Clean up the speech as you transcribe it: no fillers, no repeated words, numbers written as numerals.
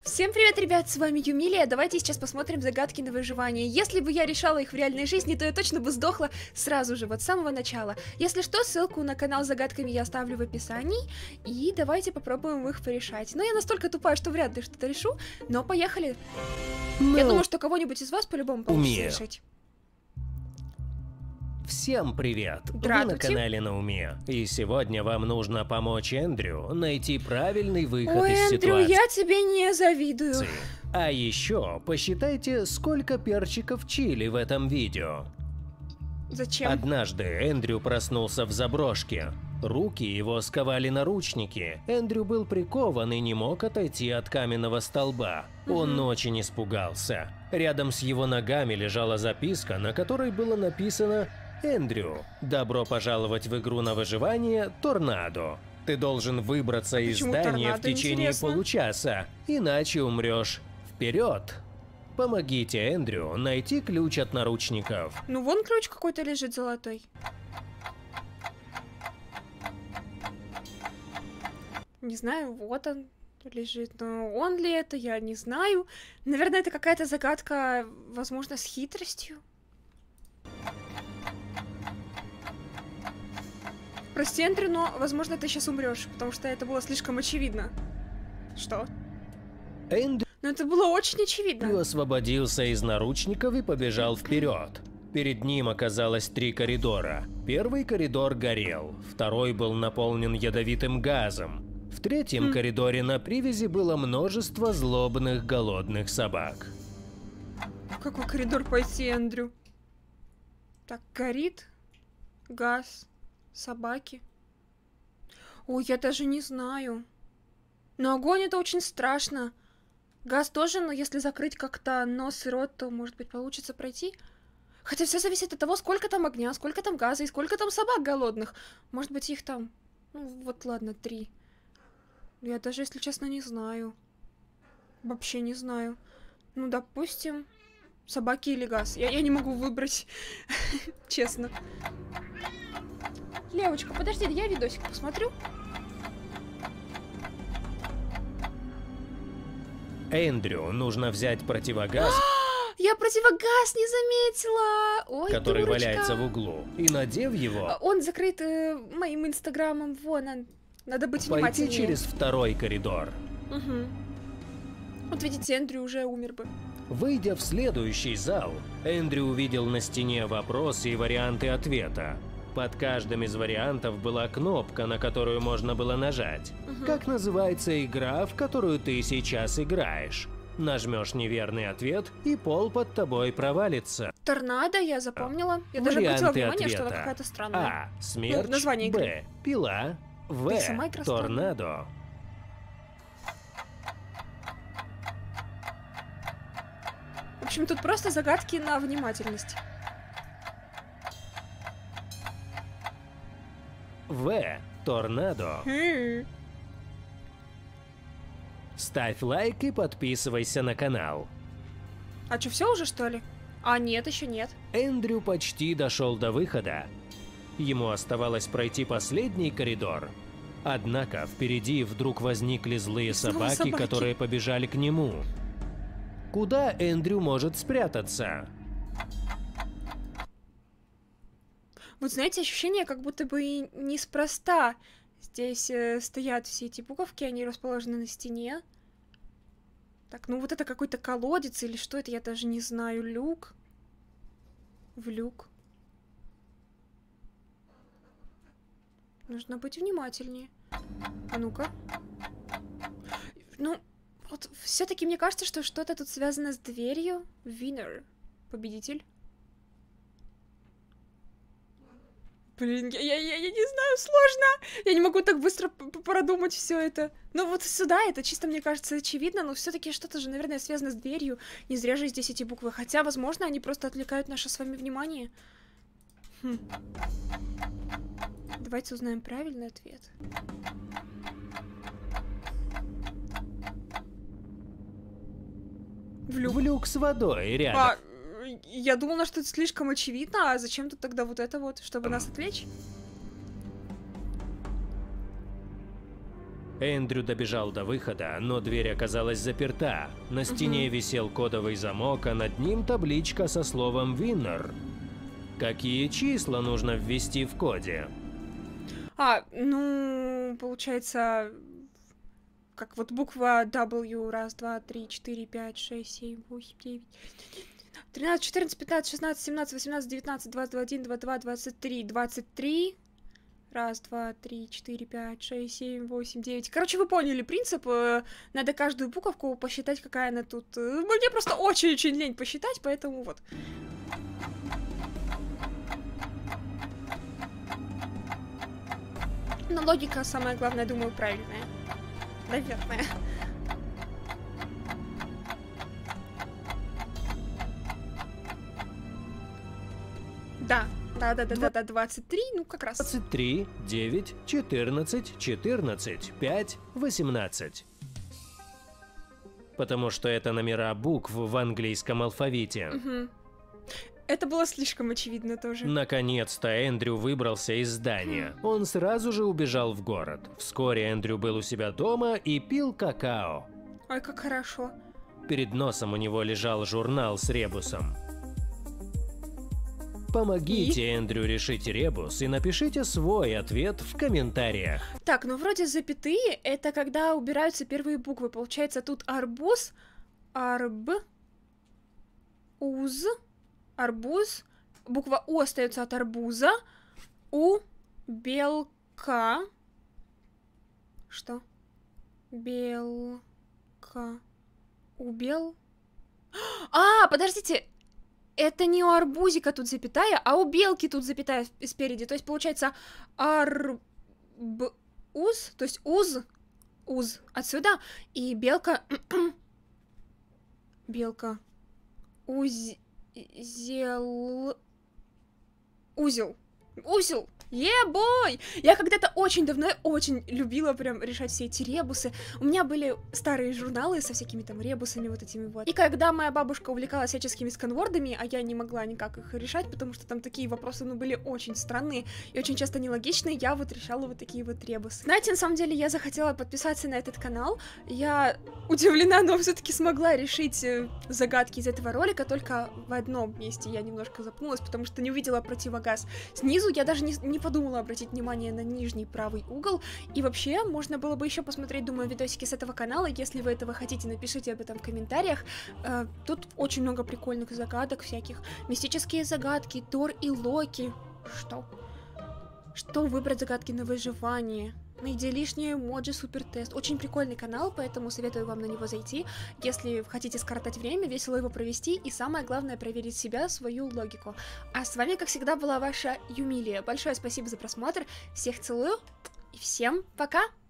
Всем привет, ребят, с вами Юмилия. Давайте сейчас посмотрим загадки на выживание. Если бы я решала их в реальной жизни, то я точно бы сдохла сразу же, вот с самого начала. Если что, ссылку на канал с загадками я оставлю в описании, и давайте попробуем их порешать. Но я настолько тупая, что вряд ли что-то решу, но поехали. Я думаю, что кого-нибудь из вас по-любому получится решить. Всем привет! Вы на канале На Уме, и сегодня вам нужно помочь Эндрю найти правильный выход из ситуации. Эндрю, я тебе не завидую. А еще посчитайте, сколько перчиков чили в этом видео. Зачем? Однажды Эндрю проснулся в заброшке. Руки его сковали наручники. Эндрю был прикован и не мог отойти от каменного столба. Он очень испугался. Рядом с его ногами лежала записка, на которой было написано: «Эндрю, добро пожаловать в игру на выживание Торнадо. Ты должен выбраться из здания в течение получаса, иначе умрешь. Вперед!» Помогите Эндрю найти ключ от наручников. Ну вон ключ какой-то лежит золотой. Не знаю, вот он лежит, но он ли это, я не знаю. Наверное, это какая-то загадка, возможно, с хитростью. Прости, Эндрю, но, возможно, ты сейчас умрешь, потому что это было слишком очевидно. Что? Эндрю Но это было очень очевидно. освободился из наручников и побежал вперед. Перед ним оказалось 3 коридора. Первый коридор горел, второй был наполнен ядовитым газом. В третьем коридоре на привязи было множество злобных голодных собак. В какой коридор пойти, Эндрю? Так, горит, газ, собаки. Ой, я даже не знаю. Но огонь — это очень страшно. Газ тоже, но если закрыть как-то нос и рот, то, может быть, получится пройти. Хотя все зависит от того, сколько там огня, сколько там газа и сколько там собак голодных. Может быть, их там... Ну, вот ладно, 3. Я даже, если честно, не знаю. Вообще не знаю. Ну, допустим, собаки или газ. Я не могу выбрать. Честно. Левочка, подожди, я видосик посмотрю. Эндрю нужно взять противогаз, Я противогаз не заметила. Ой, который дурочка. валяется в углу, и, надев его, Он закрыт моим инстаграмом. Вон он. Надо быть пойти внимательнее. через второй коридор. Вот видите, Эндрю уже умер бы. Выйдя в следующий зал, Эндрю увидел на стене вопросы и варианты ответа. Под каждым из вариантов была кнопка, на которую можно было нажать. Как называется игра, в которую ты сейчас играешь? Нажмешь неверный ответ, и пол под тобой провалится. Торнадо, я запомнила. Я даже обратила внимание, что она какая-то странная. А. Смерч. Название игры. Б. Пила. В. Да и сама игра Торнадо. В общем, тут просто загадки на внимательность. В. Торнадо. Ставь лайк и подписывайся на канал. А что, все уже, что ли? А, нет, еще нет. Эндрю почти дошел до выхода. Ему оставалось пройти последний коридор. Однако впереди вдруг возникли злые собаки, которые побежали к нему. Куда Эндрю может спрятаться? Вот знаете, ощущение, как будто бы и неспроста здесь стоят все эти буковки, они расположены на стене. Так, ну вот это какой-то колодец или что это, я даже не знаю. Люк. В люк. Нужно быть внимательнее. А ну-ка. Ну, вот все-таки мне кажется, что что-то тут связано с дверью. Winner. Победитель. Блин, я не знаю, сложно. Я не могу так быстро продумать все это. Но вот сюда это чисто, мне кажется, очевидно, но все-таки что-то же, наверное, связано с дверью. Не зря же здесь эти буквы. Хотя, возможно, они просто отвлекают наше с вами внимание. Давайте узнаем правильный ответ. В люк с водой рядом. Я думала, что это слишком очевидно, а зачем тут тогда вот это вот, чтобы нас отвлечь? Эндрю добежал до выхода, но дверь оказалась заперта. На стене висел кодовый замок, а над ним табличка со словом «Winner». Какие числа нужно ввести в коде? Ну, получается, как вот буква W, 1, 2, 3, 4, 5, 6, 7, 8, 9, 13, 14, 15, 16, 17, 18, 19, 20, 21, 22, 23, 23. 1, 2, 3, 4, 5, 6, 7, 8, 9. Короче, вы поняли принцип. Надо каждую буковку посчитать, какая она тут. Мне просто очень-очень лень посчитать, поэтому вот. Но логика, самое главное, думаю, правильная. Наверное. Да. Да, 23, ну как раз. 23, 9, 14, 14, 5, 18. Потому что это номера букв в английском алфавите. Угу. Это было слишком очевидно тоже. Наконец-то Эндрю выбрался из здания. Он сразу же убежал в город. Вскоре Эндрю был у себя дома и пил какао. Ой, как хорошо. Перед носом у него лежал журнал с ребусом. Помогите Эндрю решить ребус и напишите свой ответ в комментариях. Так, ну вроде запятые, это когда убираются первые буквы. Получается, тут арбуз, уз, арбуз, буква О остается от арбуза, у, белка. Что? Белка. Убел. Подождите! Это не у арбузика тут запятая, а у белки тут запятая спереди. То есть получается арбуз, то есть уз отсюда, и белка, белка, узел, Ебой! Я когда-то очень давно очень любила прям решать все эти ребусы. У меня были старые журналы со всякими там ребусами вот этими вот. И когда моя бабушка увлекалась всяческими сканвордами, а я не могла никак их решать, потому что там такие вопросы, ну, были очень странные и очень часто нелогичные, я вот решала вот такие вот ребусы. Знаете, на самом деле я захотела подписаться на этот канал. Я удивлена, но все-таки смогла решить загадки из этого ролика, только в одном месте я немножко запнулась, потому что не увидела противогаз снизу. Я даже не подумала обратить внимание на нижний правый угол. И вообще, можно было бы еще посмотреть, думаю, видосики с этого канала. Если вы этого хотите, напишите об этом в комментариях. Тут очень много прикольных загадок всяких. Мистические загадки, Тор и Локи. Что выбрать загадки на выживание? Найди лишние эмоджи, супертест. Очень прикольный канал, поэтому советую вам на него зайти, если хотите скоротать время, весело его провести и самое главное проверить себя, свою логику. А с вами, как всегда, была ваша Юмилия. Большое спасибо за просмотр, всех целую и всем пока!